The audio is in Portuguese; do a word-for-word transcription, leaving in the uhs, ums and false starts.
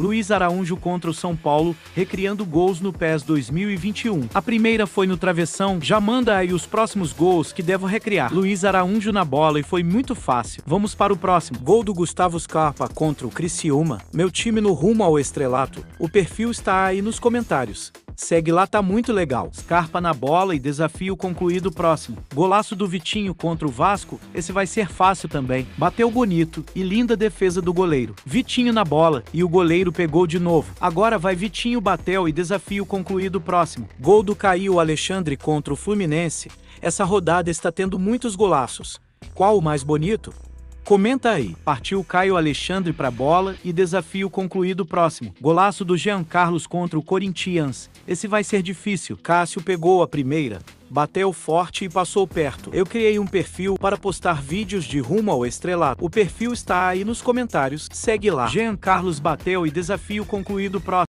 Luiz Araújo contra o São Paulo, recriando gols no PES dois mil e vinte e um. A primeira foi no travessão, já manda aí os próximos gols que devo recriar. Luiz Araújo na bola e foi muito fácil. Vamos para o próximo. Gol do Gustavo Scarpa contra o Criciúma. Meu time no rumo ao estrelato. O perfil está aí nos comentários. Segue lá, tá muito legal. Scarpa na bola e desafio concluído próximo. Golaço do Vitinho contra o Vasco, esse vai ser fácil também. Bateu bonito e linda defesa do goleiro. Vitinho na bola e o goleiro pegou de novo. Agora vai Vitinho, bateu e desafio concluído próximo. Gol do Caio Alexandre contra o Fluminense. Essa rodada está tendo muitos golaços. Qual o mais bonito? Comenta aí. Partiu Caio Alexandre para a bola e desafio concluído próximo. Golaço do Jean Carlos contra o Corinthians. Esse vai ser difícil. Cássio pegou a primeira, bateu forte e passou perto. Eu criei um perfil para postar vídeos de rumo ao estrelato. O perfil está aí nos comentários. Segue lá. Jean Carlos bateu e desafio concluído próximo.